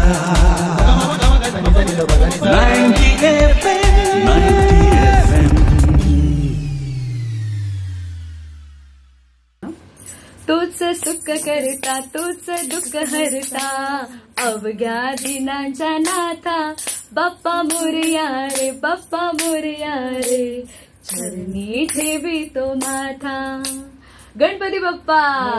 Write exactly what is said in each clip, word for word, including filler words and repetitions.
Ninety F M, ninety F M. तूच सुख करता तूच दुःख हरता अवघ्या दिनांच्या नाथा बाप्पा मोरया रे बाप्पा मोरया रे चरणी ठेवी तो माथा। गणपती बाप्पा।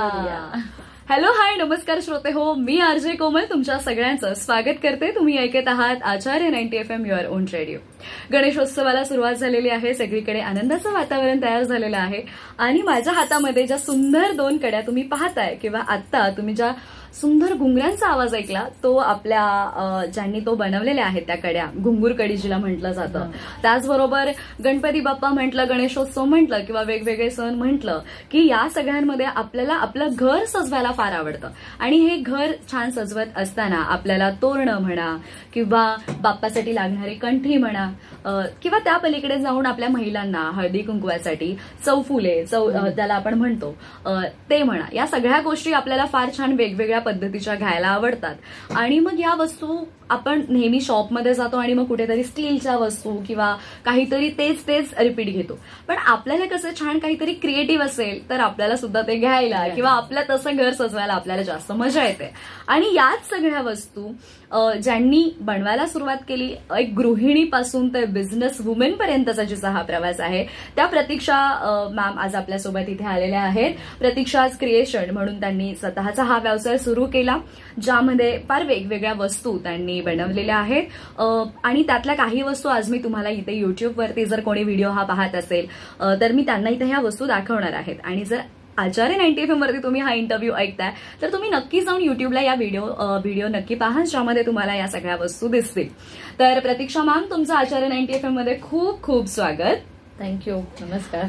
हॅलो हाय नमस्कार श्रोते हो, मी आरजे कोमल तुमच्या सगळ्यांचं स्वागत करते। तुम्ही ऐकत आहात Acharya ninety F M your own radio. गणेशोत्सवाला सुरुवात झालेली आहे, सगळीकडे आनंदाचं वातावरण तयार झालेलं आहे आणि माझ्या हातामध्ये ज्या सुंदर दोन कड्या तुम्ही पाहताय किंवा आता तुम्ही ज्या सुंदर घुंगऱ्यांचा आवाज ऐकला तो आपल्या ज्यांनी तो बनवलेल्या आहेत त्या कड्या, घुंगूर कडी जिला म्हटलं जातं। त्याचबरोबर गणपती बाप्पा म्हटलं, गणेशोत्सव म्हटलं किंवा वेगवेगळे सण म्हटलं की या सगळ्यांमध्ये आपल्याला आपलं घर सजवायला फार आवडतं आणि हे घर छान सजवत असताना आपल्याला तोरणं म्हणा किंवा बाप्पासाठी लागणारी कंठी म्हणा किंवा त्या पलीकडे जाऊन आपल्या महिलांना हळदी कुंकवासाठी चौफुले चौ त्याला आपण म्हणतो ते म्हणा, या सगळ्या गोष्टी आपल्याला फार छान वेगवेगळ्या पद्धतीच्या घ्यायला आवडतात। आणि मग या वस्तू आपण नेहमी शॉपमध्ये जातो आणि मग कुठेतरी स्टीलच्या वस्तू किंवा काहीतरी तेच तेच रिपीट घेतो, पण आपल्याला कसं छान काहीतरी क्रिएटिव्ह असेल तर आपल्याला सुद्धा ते घ्यायला किंवा आपल्या तसं घर सजवायला आपल्याला जास्त मजा येते। आणि याच सगळ्या वस्तू ज्यांनी बनवायला सुरुवात केली, एक गृहिणीपासून ते बिझनेस वुमेन पर्यंतचा जिचा हा प्रवास आहे, त्या प्रतीक्षा मॅम आज आपल्यासोबत इथे आलेल्या आहेत। प्रतीक्षाज क्रिएशन म्हणून त्यांनी स्वतःचा हा व्यवसाय सुरू केला, ज्यामध्ये फार वेगवेगळ्या वस्तू त्यांनी बनवलेल्या आहेत आणि त्यातल्या काही वस्तू आज मी तुम्हाला इथे युट्यूबवरती जर कोणी व्हिडिओ हा पाहत असेल तर मी त्यांना इथे ह्या वस्तू दाखवणार आहेत। आणि जर आचार्य नाईंटी एफ एम वरती तुम्ही हा इंटरव्ह्यू ऐकताय तर तुम्ही नक्की जाऊन युट्यूबला या व्हिडिओ व्हिडिओ नक्की पहा, ज्यामध्ये तुम्हाला या सगळ्या वस्तू दिसतील। तर प्रतीक्षा मॅम तुमचं आचार्य नाईंटी एफ एम मध्ये खूप खूप स्वागत। थँक्यू, नमस्कार।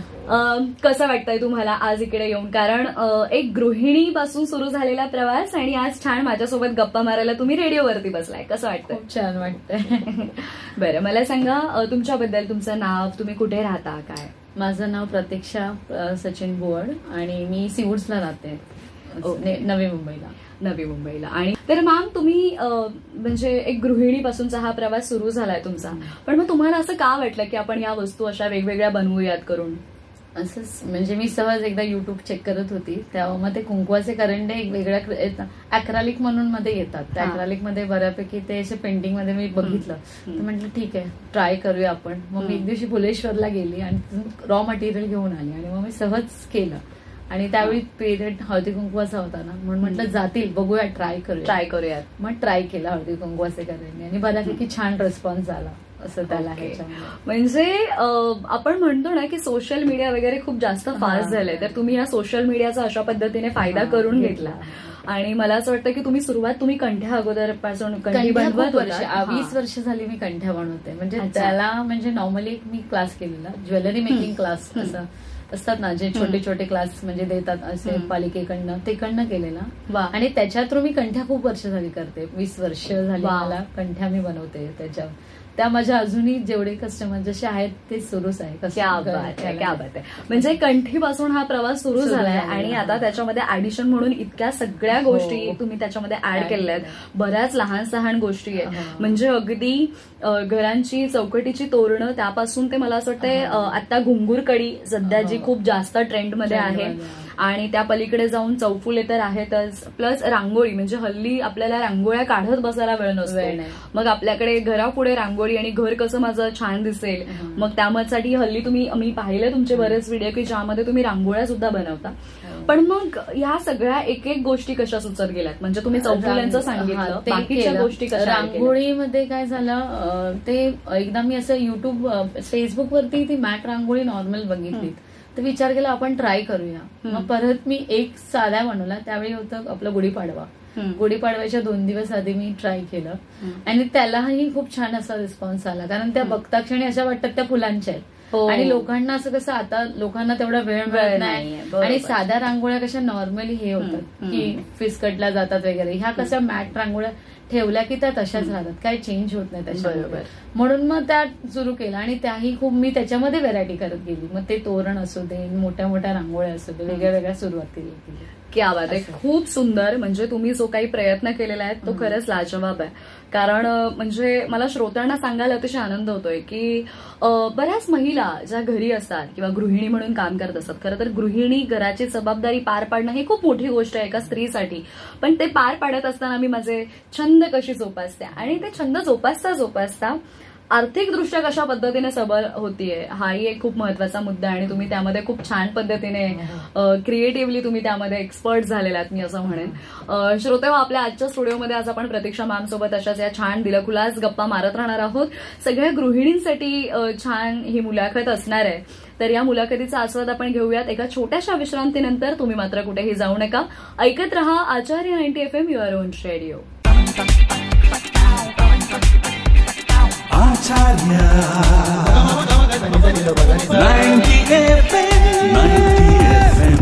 कसं वाटतंय तुम्हाला आज इकडे येऊन? कारण एक गृहिणीपासून सुरू झालेला प्रवास आणि आज छान माझ्यासोबत गप्पा मारायला तुम्ही रेडिओवरती बसलाय, कसं वाटतंय? खूप छान वाटतंय। बरं मला सांगा तुमच्याबद्दल, तुमचं नाव, तुम्ही कुठे राहता, काय? माझं नाव प्रतीक्षा सचिन बुवड आणि मी सिवूड्सला राहते, नवी मुंबईला नवी मुंबईला आणि तर मॅम तुम्ही म्हणजे एक गृहिणीपासूनचा हा प्रवास सुरू झालाय तुमचा, पण मग तुम्हाला असं का वाटलं की आपण या वस्तू अशा वेगवेगळ्या बनवूयात करून? असंच म्हणजे मी सहज एकदा युट्यूब चेक करत होती, तेव्हा मग ते कुंकवाचे करंडे एक वेगळ्या अॅक्रालिक म्हणून मध्ये येतात, त्या अॅक्रालिक मध्ये बऱ्यापैकी ते असे पेंटिंग मध्ये मी बघितलं तर म्हटलं ठीक आहे ट्राय करूया आपण। मग मी एक दिवशी फुलेश्वरला गेली आणि रॉ मटेरियल घेऊन आली आणि मग मी सहज केलं आणि त्यावेळी पिरियड हळदी कुंकवाचा होता ना, म्हणून म्हटलं जातील बघूया, ट्राय करूया ट्राय करूया मग ट्राय केलं हळदी कुंकवाचे करंडे आणि बऱ्यापैकी छान रिस्पॉन्स आला असं त्याला आहे। म्हणजे आपण म्हणतो ना की सोशल मीडिया वगैरे खूप जास्त फास्ट झालंय, तर तुम्ही या सोशल मीडियाचा अशा पद्धतीने फायदा करून घेतला आणि मला असं वाटतं की तुम्ही सुरुवात तुम्ही कंठ्या अगोदर पासून कंठी बनवत होता। वीस वर्ष झाली मी कंठ्या बनवते, म्हणजे त्याला म्हणजे नॉर्मली मी क्लास केलेला, ज्वेलरी मेकिंग क्लास असं असतात ना जे छोटे छोटे क्लास म्हणजे देतात असे पालिकेकडनं, तेकडनं केलेला आणि त्याच्या थ्रू मी कंठ्या खूप वर्ष झाली करते, वीस वर्ष झाली मला कंठ्या मी बनवते त्याच्यावर। त्या माझ्या अजूनही जेवढे कस्टमर जसे आहेत ते सुरूच आहे। क्या बात आहे, क्या बात आहे। म्हणजे कंठीपासून हा प्रवास सुरू झालाय आणि आता त्याच्यामध्ये ऍडिशन म्हणून इतक्या सगळ्या गोष्टी तुम्ही त्याच्यामध्ये ऍड केलेल्या आहेत, बऱ्याच लहान सहान गोष्टी आहेत, म्हणजे अगदी घरांची चौकटीची तोरणं त्यापासून ते मला असं वाटतंय आता घुंगूर कडी सध्या जी खूप जास्त ट्रेंडमध्ये आहे आणि त्या पलीकडे जाऊन चौफुले तर आहेतच, प्लस रांगोळी, म्हणजे हल्ली आपल्याला रांगोळ्या काढत बसायला वेळ नसतो, मग आपल्याकडे घरापुढे रांगोळी आणि घर कसं माझं छान दिसेल, मग त्यासाठी हल्ली तुम्ही मी पाहिले तुमचे बरेच व्हिडिओ की ज्यामध्ये तुम्ही रांगोळ्या सुद्धा बनवता। पण मग ह्या सगळ्या एक एक गोष्टी कशा सुचत गेल्यात? म्हणजे तुम्ही चौफुल्यांचं सांगितलं, बाकीच्या गोष्टी कशा? रांगोळीमध्ये काय झालं ते एकदा मी असं युट्यूब फेसबुकवरती ती मॅट रांगोळी नॉर्मल बघितली तर विचार केला आपण ट्राय करूया। मग परत मी एक साध्या बनवला, त्यावेळी होतं आपलं गुढीपाडवा, गुढीपाडव्याच्या दोन दिवस आधी मी ट्राय केलं आणि त्यालाही खूप छान असा रिस्पॉन्स आला, कारण त्या बघता क्षणी अशा वाटतात त्या फुलांच्या आहेत आणि लोकांना असं कसं आता लोकांना तेवढा वेळ मिळत नाही आणि साध्या रांगोळ्या कशा नॉर्मली हे होतात की फिसकटल्या जातात वगैरे, ह्या कशा मॅट रांगोळ्या ठेवल्या की त्या तशाच राहतात, काही चेंज होत नाही त्याच्याबरोबर, म्हणून मग त्या सुरू केलं आणि त्याही खूप मी त्याच्यामध्ये व्हेरायटी करत गेली, मग ते तोरण असू दे, मोठ्या मोठ्या रांगोळ्या असू दे, वेगळ्या वेगळ्या सुरुवात केली। क्या बात आहे, खूप सुंदर. म्हणजे तुम्ही जो काही प्रयत्न केलेला आहे तो खरंच लाजवाब आहे. कारण म्हणजे मला श्रोत्यांना सांगायला अतिशय आनंद होतोय की बऱ्याच महिला ज्या घरी असतात किंवा गृहिणी म्हणून काम करत असतात, खरं तर गृहिणी घराची जबाबदारी पार पाडणं ही खूप मोठी गोष्ट आहे एका स्त्रीसाठी. पण ते पार पाडत असताना मी माझे छंद कशी जोपासते आणि ते छंद जोपासता जोपासता आर्थिकदृष्ट्या कशा पद्धतीने सबल होतीये हाही एक खूप महत्वाचा मुद्दा आहे. आणि तुम्ही त्यामध्ये खूप छान पद्धतीने क्रिएटिव्हली तुम्ही त्यामध्ये एक्सपर्ट झालेला आहात मी असं म्हणेन. श्रोते, आपल्या आजच्या स्टुडिओमध्ये आज आपण प्रतीक्षा मॅम सोबत अशाच या छान दिलखुलास गप्पा मारत राहणार आहोत. सगळ्या गृहिणींसाठी छान ही मुलाखत असणार आहे. तर या मुलाखतीचा आस्वाद आपण घेऊयात एका छोट्याशा विश्रांतीनंतर. तुम्ही मात्र कुठेही जाऊ नका, ऐकत रहा Acharya ninety F M, your own radio. Acharya ninety F M ninety F M.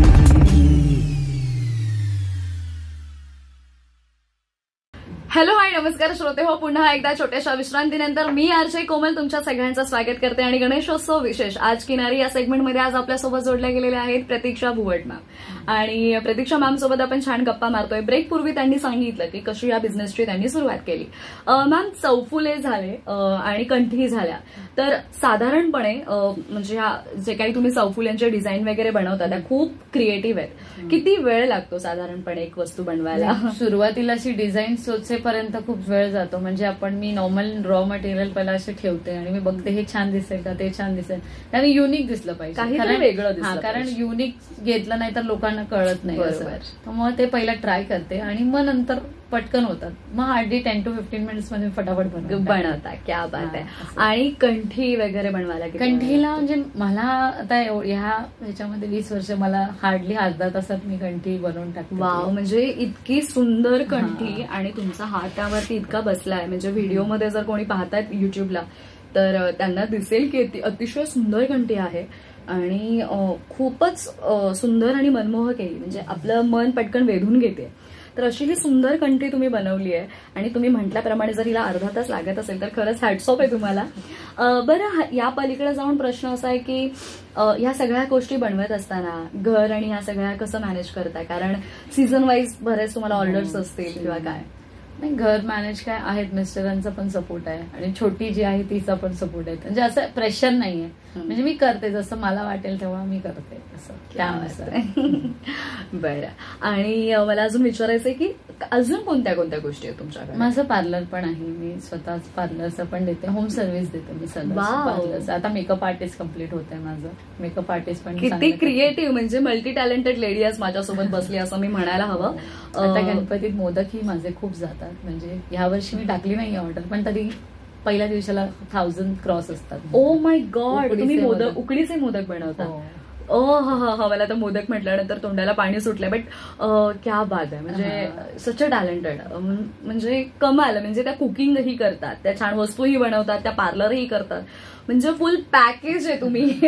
Hello hi नमस्कार श्रोते हो, पुन्हा एकदा छोट्याशा विश्रांतीनंतर मी आरजे कोमल तुमच्या सगळ्यांचं स्वागत करते. आणि गणेशोत्सव विशेष आज किनारी या सेगमेंटमध्ये आज आपल्यासोबत जोडल्या गेलेल्या आहेत प्रतीक्षा भुवट मॅम. आणि प्रतीक्षा मॅम सोबत आपण छान गप्पा मारतोय. ब्रेक पूर्वी त्यांनी सांगितलं की कशी या बिझनेसची त्यांनी सुरुवात केली. मॅम, चौफुले झाले आणि कंठी झाल्या, तर साधारणपणे म्हणजे ह्या जे काही तुम्ही चौफुल्यांचे डिझाईन वगैरे बनवता त्या खूप क्रिएटिव्ह आहेत. किती वेळ लागतो साधारणपणे एक वस्तू बनवायला? सुरुवातीला अशी डिझाईन सोचेपर्यंत खूप वेळ जातो. म्हणजे आपण मी नॉर्मल रॉ मटेरियल पहिला असे ठेवते आणि मी बघते हे छान दिसेल का, ते छान दिसेल, आणि युनिक दिसलं पाहिजे, काही वेगळं दिसलं. कारण युनिक घेतलं नाही तर लोकांना कळत नाही. तर मग ते पहिला ट्राय करते आणि मग नंतर पटकन होतात. मग hardly ten to fifteen minutes मध्ये फटाफट बनवता. क्या बात आहे. आणि कंठी वगैरे बनवायला? कंठीला म्हणजे मला आता ह्या ह्याच्यामध्ये वीस वर्ष मला हार्डली अर्धा तासात मी कंठी बनवून टाकते. वाव, म्हणजे इतकी सुंदर कंठी आणि तुमचा हात त्यावरती इतका बसलाय. म्हणजे व्हिडिओमध्ये जर कोणी पाहतायत युट्यूबला तर त्यांना दिसेल की अतिशय सुंदर कंठी आहे आणि खूपच सुंदर आणि मनमोहक आहे. म्हणजे आपलं मन पटकन वेधून घेते. तर अशी ही सुंदर कंठी तुम्ही बनवली आहे आणि तुम्ही म्हटल्याप्रमाणे जर हिला अर्धा तास लागत असेल तर खरंच हॅट्स ऑफ आहे तुम्हाला. बरं, या पलीकडे जाऊन प्रश्न असा आहे की ह्या सगळ्या गोष्टी बनवत असताना घर आणि ह्या सगळ्या कसं मॅनेज करताय? कारण सीझन वाईज बरेच तुम्हाला ऑर्डर्स असतील किंवा काय? नाही, घर मॅनेज काय आहेत, मिस्टरांचा पण सपोर्ट आहे आणि छोटी जी आहे तिचा पण सपोर्ट आहे. म्हणजे असं प्रेशर नाहीये. म्हणजे मी करते जसं मला वाटेल तेव्हा मी करते असं त्यानुसार. बरं, आणि मला अजून विचारायचंय की अजून कोणत्या कोणत्या गोष्टी आहेत तुमच्याकडे? माझं पार्लर पण आहे. मी स्वतःच पार्लरचं पण देते, होम सर्व्हिस देते मी पार्लरचं. आता मेकअप आर्टिस्ट कम्प्लीट होत आहे माझं. मेकअप आर्टिस्ट पण किती क्रिएटिव्ह, म्हणजे मल्टी टॅलेंटेड लेडी आज माझ्यासोबत बसली असं मी म्हणायला हवं. आता गणपतीत मोदक ही माझे खूप जातात. म्हणजे ह्या वर्षी मी टाकली नाही ऑर्डर, पण तरी पहिल्या दिवसाला थाउजंड क्रॉस असतात. ओ माय गॉड, तुम्ही मोदक उकडीचे मोदक बनवता? ओ हा हा हा मला तर मोदक म्हटल्यानंतर तोंडाला पाणी सुटलंय. बट क्या बात आहे. म्हणजे सच अ टॅलेंटेड, म्हणजे कमाल. म्हणजे त्या कुकिंगही करतात, त्या छान वस्तूही बनवतात, त्या पार्लरही करतात, म्हणजे फुल पॅकेज आहे तुम्ही.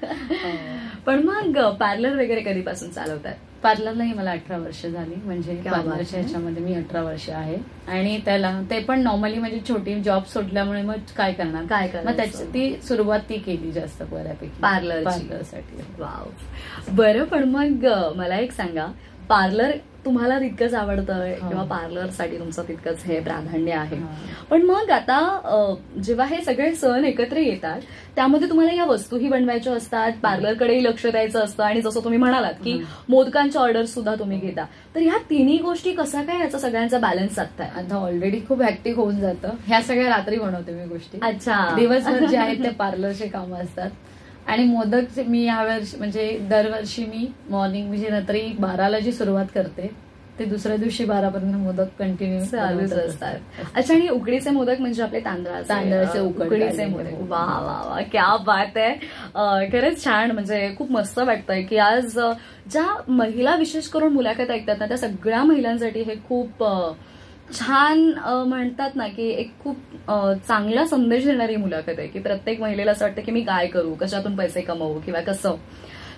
पण मग पार्लर वगैरे कधीपासून चालवतात? पार्लरलाही मला अठरा वर्ष झाली. म्हणजे पार्लरच्या ह्याच्यामध्ये मी अठरा वर्ष आहे. आणि त्याला ते पण नॉर्मली म्हणजे छोटी जॉब सोडल्यामुळे मग काय करणार काय करणार मग त्याची ती सुरुवात ती केली जास्त बऱ्यापैकी पार्लर पार्लरसाठी. वाव, बरं. पण मग मला एक सांगा, पार्लर तुम्हाला तितकंच आवडतं किंवा पार्लरसाठी तुमचं तितकंच हे प्राधान्य आहे, पण मग आता जेव्हा हे सगळे सण एकत्र येतात त्यामध्ये तुम्हाला या वस्तूही बनवायच्या असतात, पार्लरकडेही लक्ष द्यायचं असतं, आणि जसं तुम्ही म्हणालात की मोदकांच्या ऑर्डर सुद्धा तुम्ही घेता, तर ह्या तिन्ही गोष्टी कसा काय याचा सगळ्यांचा बॅलन्स साधताय? आता ऑलरेडी खूप हॅक्टिक होऊन जातं. ह्या सगळ्या रात्री बनवते मी गोष्टी. अच्छा, दिवसभर जे आहेत ते पार्लरचे कामं असतात. आणि मोदक मी यावर्षी म्हणजे दरवर्षी मी मॉर्निंग म्हणजे रात्री बाराला जी सुरुवात करते ते दुसऱ्या दिवशी बारापर्यंत मोदक कंटिन्यू चालूच असतात. अच्छा, आणि उकडीचे मोदक म्हणजे आपले तांदळाचे तांदळाचे उकडीचे मोदक. वा वा वा, क्या बात आहे. खरंच छान, म्हणजे खूप मस्त वाटतंय की आज ज्या महिला विशेष करून मुलाखत ऐकतात ना त्या सगळ्या महिलांसाठी हे खूप छान म्हणतात ना की एक खूप चांगला संदेश देणारी मुलाखत आहे की प्रत्येक महिलेला असं वाटतं की मी काय करू, कशातून पैसे कमवू किंवा कसं.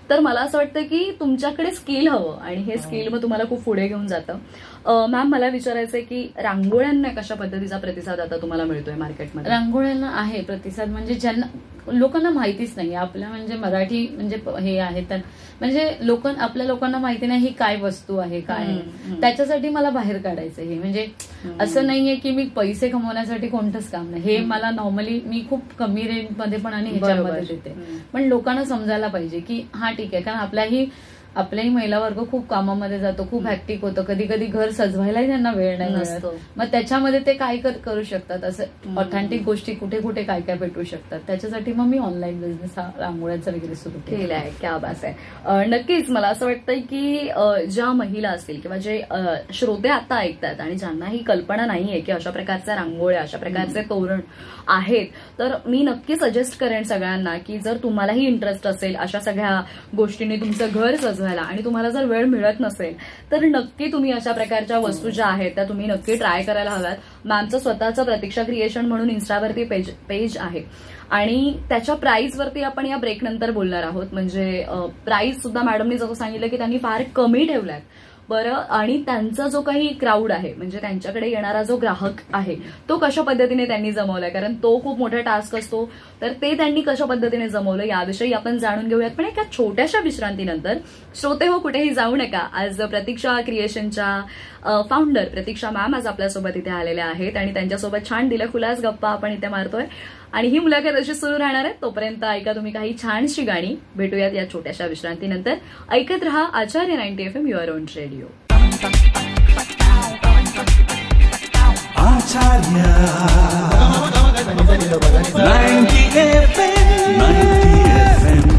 तर मला असं वाटतं की तुमच्याकडे स्किल हवं आणि हे स्किल मग तुम्हाला खूप पुढे घेऊन जातं. मॅम मला विचारायचंय की रांगोळ्यांना कशा पद्धतीचा प्रतिसाद आता तुम्हाला मिळतोय मार्केटमध्ये? रांगोळ्यांना आहे प्रतिसाद, म्हणजे ज्यांना लोकांना माहितीच नाही आपल्या म्हणजे मराठी म्हणजे हे आहे तर म्हणजे लोक आपल्या लोकांना माहिती नाही ही काय वस्तू आहे काय आहे, त्याच्यासाठी मला बाहेर काढायचं हे. म्हणजे असं नाहीये की मी पैसे कमवण्यासाठी कोणतंच काम नाही, हे मला नॉर्मली मी खूप कमी रेंजमध्ये पण आणि ह्याच्यामध्ये देते, पण लोकांना समजायला पाहिजे की हा ठीक आहे. कारण आपल्याही आपल्याही महिला वर्ग खूप कामामध्ये जातो, खूप हॅक्टिक होतं, कधी कधी घर सजवायलाही त्यांना वेळ नाही मिळत, मग त्याच्यामध्ये ते काय करू शकतात, असं ऑथेंटिक गोष्टी कुठे कुठे काय काय भेटू शकतात, त्याच्यासाठी मग मी ऑनलाईन बिझनेस हा रांगोळ्यांचा वगैरे सुरू केला आहे. क्या बात आहे. नक्कीच मला असं वाटतंय की ज्या महिला असतील किंवा जे श्रोते आता ऐकतात आणि ज्यांना ही कल्पना नाहीये की अशा प्रकारच्या रांगोळ्या अशा प्रकारचे तोरण आहेत, तर मी नक्की सजेस्ट करेन सगळ्यांना की जर तुम्हालाही इंटरेस्ट असेल अशा सगळ्या गोष्टींनी तुमचं घर सजवायला आणि तुम्हाला जर वेळ मिळत नसेल तर नक्की तुम्ही अशा प्रकारच्या वस्तू ज्या आहेत त्या तुम्ही नक्की ट्राय करायला हव्यात. मॅमचं स्वतःचं प्रतीक्षा क्रिएशन म्हणून इन्स्टावरती पेज पेज आहे आणि त्याच्या प्राइसवरती आपण या ब्रेक नंतर बोलणार आहोत. म्हणजे प्राइस सुद्धा मॅडमनी जसं सांगितलं की त्यांनी फार कमी ठेवल्यात बरं, आणि त्यांचा जो काही क्राऊड आहे म्हणजे त्यांच्याकडे येणारा जो ग्राहक आहे तो कशा पद्धतीने त्यांनी जमवलाय, कारण तो खूप मोठा टास्क असतो, तर ते त्यांनी कशा पद्धतीने जमवलं याविषयी आपण जाणून घेऊयात. पण एका छोट्याशा विश्रांतीनंतर श्रोते हो कुठेही जाऊ नका. आज प्रतीक्षा क्रिएशनच्या फाउंडर प्रतीक्षा मॅम आज आपल्यासोबत इथे आलेल्या आहेत आणि त्यांच्यासोबत छान दिलखुलास गप्पा आपण इथे मारतोय आणि ही मुलाखत अशी सुरू राहणार आहे. तोपर्यंत ऐका तुम्ही काही छानशी गाणी. भेटूयात या छोट्याशा विश्रांतीनंतर. ऐकत रहा Acharya ninety F M your own radio. Acharya ninety F M ninety F M.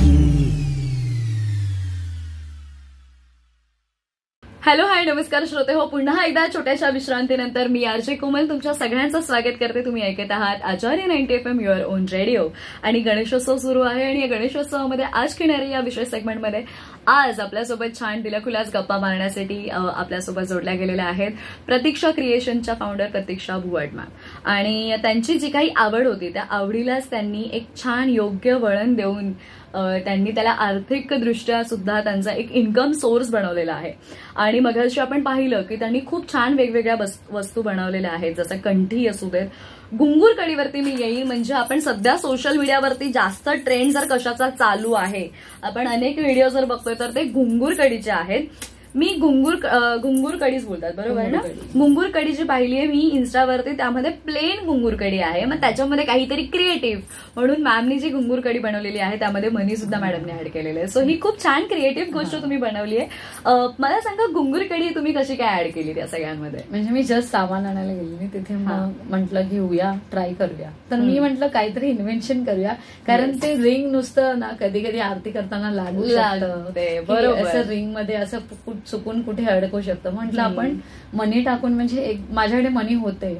Hello hi नमस्कार श्रोते हो, पुन्हा एकदा छोट्याशा विश्रांतीनंतर मी आरजे कोमल तुमच्या सगळ्यांचं स्वागत करते. तुम्ही ऐकत आहात Acharya ninety F M your own radio आणि गणेशोत्सव सुरू आहे आणि या गणेशोत्सवामध्ये आज किनारी या विशेष सेगमेंटमध्ये आज आपल्यासोबत छान दिलखुलास गप्पा मारण्यासाठी आपल्यासोबत जोडल्या गेलेल्या आहेत प्रतीक्षा क्रिएशनच्या फाउंडर प्रतीक्षा भुवड मॅम. आणि त्यांची जी काही आवड होती त्या आवडीलाच त्यांनी एक छान योग्य वळण देऊन त्यांनी त्याला आर्थिकदृष्ट्या सुद्धा त्यांचा एक इन्कम सोर्स बनवलेला आहे. आणि मगाशी आपण पाहिलं की त्यांनी खूप छान वेगवेगळ्या वस्तू बनवलेल्या आहेत, जसं कंठी असू देत. घुंगूर कडीवरती मी येईल, म्हणजे आपण सध्या सोशल मीडियावरती जास्त ट्रेंड जर कशाचा चालू आहे, आपण अनेक व्हिडिओ जर बघतोय तर ते घुंगूर कडीचे आहेत. मी घुंगूर घुंगूर कढीच बोलतात बरोबर ना. घुंगूर कढी जी पाहिली आहे मी इन्स्टावरती त्यामध्ये प्लेन घुंगूर कढी आहे, मग त्याच्यामध्ये काहीतरी क्रिएटिव्ह म्हणून मॅमनी जी घुंगूर कढी बनवलेली आहे त्यामध्ये मनी सुद्धा मॅडमने ऍड केलेले आहे. सो ही खूप छान क्रिएटिव्ह गोष्ट तुम्ही बनवली आहे. मला सांगा घुंगूर कढी तुम्ही कशी काय ऍड केली त्या सगळ्यांमध्ये? म्हणजे मी जस्ट सामान आणायला गेली तिथे म्हटलं घेऊया ट्राय करूया, तर मी म्हटलं काहीतरी इन्व्हेन्शन करूया, कारण ते रिंग नुसतं ना कधी कधी आरती करताना लागू लागतं बरोबर, असं रिंग मध्ये असं चुकून कुठे अडकू शकतं. म्हटलं आपण मनी टाकून म्हणजे एक माझ्याकडे मनी होते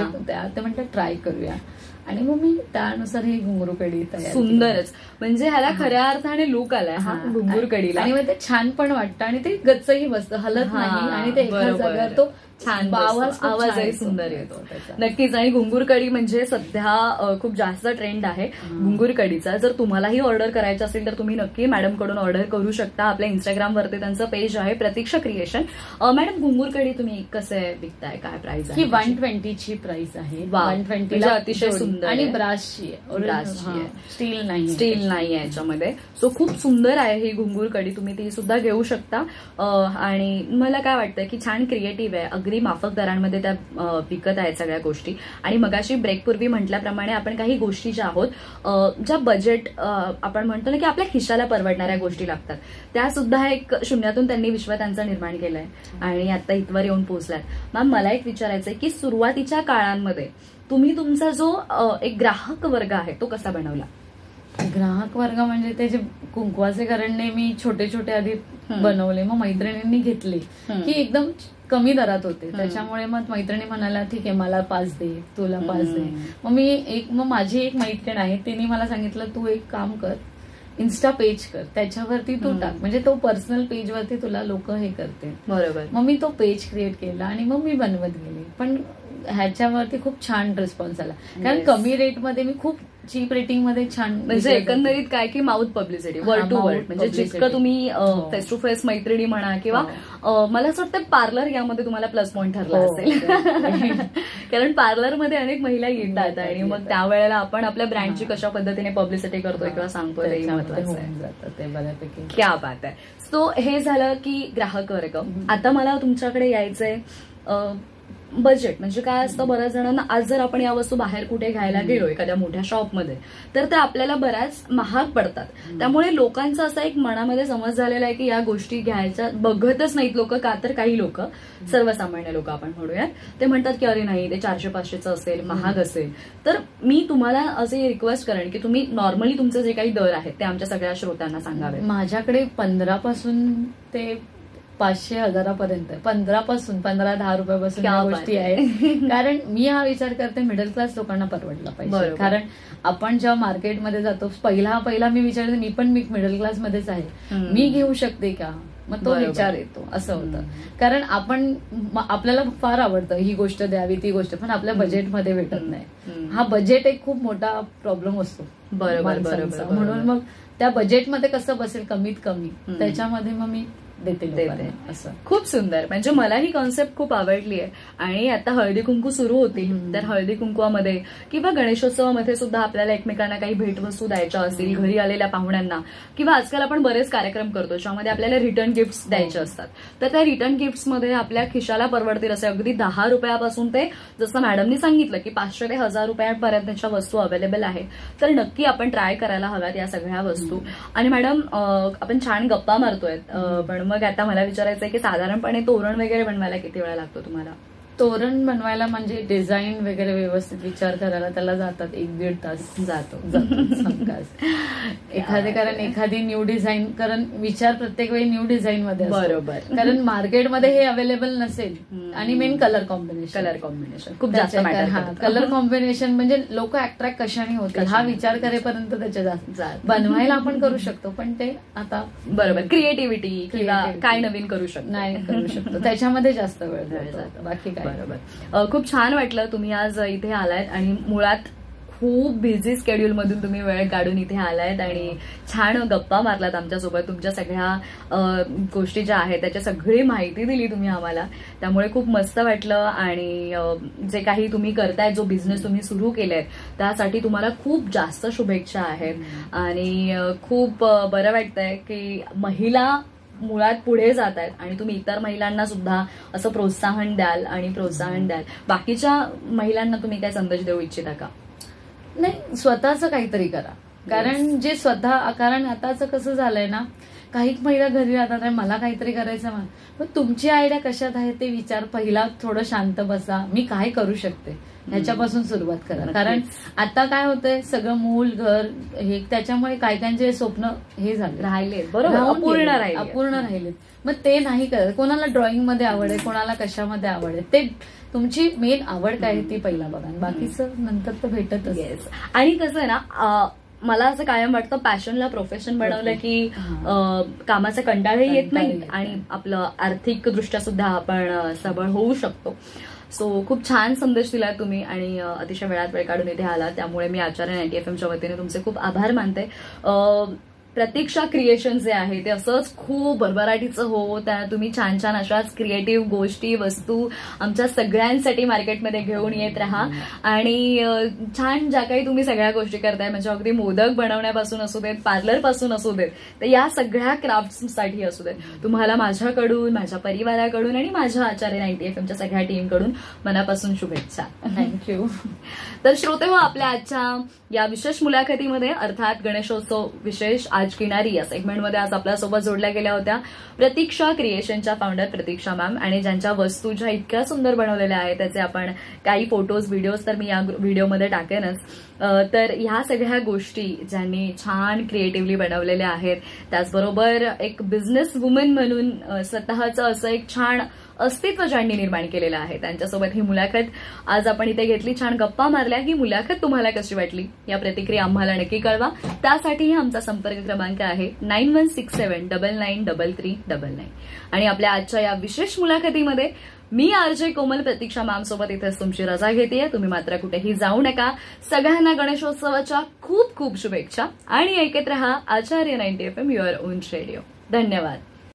ते म्हटलं ट्राय करूया आणि मग मी त्यानुसार ही घुंगरू कढी तयार. सुंदरच, म्हणजे ह्याला खऱ्या अर्थाने लुक आलाय हा घुंगूर कढीला आणि मग ते छान पण वाटतं आणि ते गच्चही बसतं, हलत नाही आणि ते एका जागेवर तो छान आवाजही सुंदर येतो नक्कीच. आणि घुंगूर कढी म्हणजे सध्या खूप जास्त ट्रेंड आहे घुंगूर कढीचा. जर तुम्हालाही ऑर्डर करायचं असेल तर तुम्ही नक्की मॅडम कडून ऑर्डर करू शकता. आपल्या इंस्टाग्राम वरती त्यांचं पेज आहे प्रतीक्षा क्रिएशन. मॅडम घुंगूर कढी तुम्ही कसं विकताय, काय प्राइस आहे? ही वन ट्वेंटीची प्राइस आहे. वन ट्वेंटी अतिशय सुंदर आणि ब्रासची आहे, स्टील नाही स्टील नाही आहे याच्यामध्ये. सो खूप सुंदर आहे ही घुंगूर कढी, तुम्ही ती सुद्धा घेऊ शकता. आणि मला काय वाटतं की छान क्रिएटिव्ह आहे, अगदी माफक दरांमध्ये त्या विकत आहेत सगळ्या गोष्टी. आणि मगाशी ब्रेकपूर्वी म्हटल्याप्रमाणे आपण काही गोष्टी ज्या आहोत ज्या बजेट आपण म्हणतो ना की आपल्या खिशाला परवडणाऱ्या गोष्टी लागतात, त्या सुद्धा एक शून्यातून त्यांनी विश्व त्यांचं निर्माण केलंय आणि आता इथवर येऊन पोहोचलाय. मॅम मला एक विचारायचंय की सुरुवातीच्या काळांमध्ये तुम्ही तुमचा जो एक ग्राहक वर्ग आहे तो कसा बनवला? ग्राहक वर्ग म्हणजे ते जे कुंकवाचे करंडे मी छोटे छोटे आधी बनवले, मग मैत्रिणींनी घेतले की एकदम कमी दरात होते, त्याच्यामुळे मग मैत्रिणी म्हणाला ठीक आहे मला पाच दे, तुला पाच दे. मग मी एक मग माझी एक मैत्रीण आहे तिने मला सांगितलं तू एक काम कर, इन्स्टा पेज कर, त्याच्यावरती तू टाक, म्हणजे तो पर्सनल पेज वरती तुला लोक हे करते बरोबर. मग मी तो पेज क्रिएट केला आणि मग मी बनवत गेले, पण ह्याच्यावरती खूप छान रिस्पॉन्स आला, कारण कमी रेटमध्ये मी खूप चीप रेटिंग मध्ये छान. म्हणजे एकंदरीत काय की mouth publicity, word to word, म्हणजे जितकं तुम्ही फेस टू फेस मैत्रिणी म्हणा किंवा मला असं वाटतं पार्लर यामध्ये तुम्हाला प्लस पॉईंट ठरला असेल. कारण पार्लरमध्ये अनेक महिला येतात आणि मग त्यावेळेला आपण आपल्या ब्रँडची कशा पद्धतीने पब्लिसिटी करतोय किंवा सांगतोय ते महत्वाचं आहे. ते बऱ्यापैकी क्या बात आहे. सो हे झालं की ग्राहक वर्ग. आता मला तुमच्याकडे यायचंय बजेट. म्हणजे काय असतं, बऱ्याच जणांना आज जर आपण या वस्तू बाहेर कुठे घ्यायला गेलो एखाद्या मोठ्या शॉपमध्ये तर त्या आपल्याला बऱ्याच महाग पडतात. त्यामुळे लोकांचा असा एक मनामध्ये समज झालेला आहे की या गोष्टी घ्यायच्या बघतच नाहीत लोक. का तर काही लोक, सर्वसामान्य लोक आपण म्हणूयात, ते म्हणतात की अरे नाही, ते चारशे पाचशेचं असेल, महाग असेल. तर मी तुम्हाला असे रिक्वेस्ट करेन की तुम्ही नॉर्मली तुमचे जे काही दर आहेत ते आमच्या सगळ्या श्रोत्यांना सांगावे. माझ्याकडे पंधरा पासून ते पाचशे हजारापर्यंत, पंधरा पासून पंधरा दहा रुपयापासून या गोष्टी आहेत. कारण मी हा विचार करते मिडल क्लास लोकांना परवडला पाहिजे. कारण आपण जेव्हा मार्केटमध्ये जातो, पहिला पहिला मी विचारते मी पण मी मिडल क्लासमध्येच आहे, मी घेऊ शकते का, मग तो विचार येतो. असं होतं. कारण आपण आपल्याला फार आवडतं ही गोष्ट द्यावी ती गोष्ट, पण आपल्या बजेटमध्ये भेटत नाही. हा बजेट एक खूप मोठा प्रॉब्लेम असतो. बरोबर बरोबर. म्हणून मग त्या बजेटमध्ये कसं बसेल कमीत कमी, त्याच्यामध्ये मग मी देते देते. असं खूप सुंदर. म्हणजे मला ही कॉन्सेप्ट खूप आवडली आहे. आणि आता हळदी कुंकू सुरू होतील तर हळदी कुंकवामध्ये किंवा गणेशोत्सवामध्ये सुद्धा आपल्याला एकमेकांना काही भेटवस्तू द्यायच्या असतील, घरी आलेल्या पाहुण्यांना, किंवा आजकाल आपण बरेच कार्यक्रम करतो ज्यामध्ये आपल्याला रिटर्न गिफ्ट्स द्यायचे असतात. तर त्या रिटर्न गिफ्ट्समध्ये आपल्या खिशाला परवडतील असे अगदी दहा रुपयापासून ते, जसं मॅडमनी सांगितलं की पाचशे ते हजार रुपयांपर्यंतच्या वस्तू अवेलेबल आहेत. तर नक्की आपण ट्राय करायला हव्यात या सगळ्या वस्तू. आणि मॅडम आपण छान गप्पा मारतोय, पण मग आता मला विचारायचं आहे की साधारणपणे तोरण वगैरे बनवायला किती वेळ लागतो तुम्हाला? तोरण बनवायला म्हणजे डिझाईन वगैरे व्यवस्थित विचार करायला त्याला जातात एक दीड तास जातो एखादे. कारण एखादी न्यू डिझाईन, कारण विचार प्रत्येक वेळी न्यू डिझाईन मध्ये. बरोबर. कारण मार्केटमध्ये हे अवेलेबल नसेल. आणि main colour combination. Colour combination खूप जास्त. कलर कॉम्बिनेशन म्हणजे लोक अट्रॅक्ट कशाने होते हा विचार करेपर्यंत त्याच्या जास्त. बनवायला आपण करू शकतो पण ते आता बरोबर क्रिएटिव्हिटी किंवा काय नवीन करू शकतो नाही करू शकतो त्याच्यामध्ये जास्त वेळ जातो. बाकी काय. बरोबर. खूप छान वाटलं तुम्ही आज इथे आलायत आणि मुळात खूप बिझी स्केड्यूल मधून तुम्ही वेळ काढून इथे आलायत आणि छान गप्पा मारलात आमच्यासोबत. तुमच्या सगळ्या गोष्टी ज्या आहेत त्याची सगळी माहिती दिली तुम्ही आम्हाला. त्यामुळे खूप मस्त वाटलं. आणि जे काही तुम्ही करताय, जो बिझनेस तुम्ही सुरू केलाय त्यासाठी तुम्हाला खूप जास्त शुभेच्छा आहेत. आणि खूप बरं वाटतंय की महिला मुळात पुढे जात आहेत आणि तुम्ही इतर महिलांना सुद्धा असं प्रोत्साहन द्याल आणि प्रोत्साहन द्याल. बाकीच्या महिलांना तुम्ही काय संदेश देऊ इच्छिता का? नाही, स्वतःचं काहीतरी करा. कारण जे स्वतः, कारण आताच कसं झालंय ना, काही महिला घरी राहतात आणि मला काहीतरी करायचं म्हणून, पण तुमची आयडिया कशात आहे ते विचार. पहिला थोडं शांत बसा, मी काय करू शकते ह्याच्यापासून सुरुवात करा. कारण आता काय होतंय, सगळं मूल घर हे, त्याच्यामुळे काही काहींचे स्वप्न हे झाले राहिले, बरोबर, अपूर्ण राहिले अपूर्ण राहिले मग ते नाही करत. कोणाला ड्रॉइंग मध्ये आवड आहे, कोणाला कशामध्ये आवड आहे, ते तुमची मेन आवड काय ती पहिला बघा, बाकीचं नंतर तर भेटतच. येस. आणि कसं आहे ना, मला असं कायम वाटतं पॅशनला प्रोफेशन बनवलं की कामाचा कंटाळाही येत नाही आणि आपलं आर्थिक दृष्ट्या सुद्धा आपण सबळ होऊ शकतो. सो खूप छान संदेश दिला तुम्ही आणि अतिशय वेळात वेळ काढून इथे आला. त्यामुळे मी आचार्य नाईन्टी एफ एमच्या वतीने तुमचे खूप आभार मानते. प्रतीक्षा क्रिएशन जे आहे ते असंच खूप भरभराटीचं हो. त्या तुम्ही छान छान अशाच क्रिएटिव्ह गोष्टी, वस्तू आमच्या सगळ्यांसाठी मार्केटमध्ये घेऊन येत राहा. आणि छान ज्या काही तुम्ही सगळ्या गोष्टी करताय, म्हणजे अगदी मोदक बनवण्यापासून असू देत, पार्लर पासून असू देत, तर या सगळ्या क्राफ्ट्ससाठी असू देत, तुम्हाला माझ्याकडून, माझ्या परिवाराकडून आणि माझ्या आचार्य नाईन्टी एफ एमच्या सगळ्या टीमकडून मनापासून शुभेच्छा. थँक्यू. तर श्रोते हो, आपल्या आजच्या या विशेष मुलाखतीमध्ये अर्थात गणेशोत्सव विशेष आज किनारी या सेगमेंटमध्ये आज आपल्यासोबत जोडल्या गेल्या होत्या प्रतीक्षा क्रिएशनच्या फाउंडर प्रतीक्षा मॅम, आणि ज्यांच्या वस्तू ज्या इतक्या सुंदर बनवलेल्या आहेत त्याचे आपण काही फोटोज, व्हिडिओज तर मी या व्हिडिओमध्ये टाकेनच. तर ह्या सगळ्या गोष्टी ज्यांनी छान क्रिएटिव्हली बनवलेल्या आहेत, त्याचबरोबर एक बिझनेस वुमन म्हणून स्वतःचं असं एक छान अस्तित्व ज्यांनी निर्माण केलेलं आहे, त्यांच्यासोबत ही मुलाखत आज आपण इथे घेतली, छान गप्पा मारल्या. ही मुलाखत तुम्हाला कशी वाटली या प्रतिक्रिया आम्हाला नक्की कळवा. त्यासाठीही आमचा संपर्क क्रमांक आहे nine one six seven double nine double three double nine. आणि आपल्या आजच्या या विशेष मुलाखतीमध्ये मी आरजे कोमल प्रतीक्षा मॅम सोबत इथेच तुमची रजा घेतेय. तुम्ही मात्र कुठेही जाऊ नका. सगळ्यांना गणेशोत्सवाच्या खूप खूप शुभेच्छा आणि ऐकत रहा Acharya ninety F M your own radio. धन्यवाद.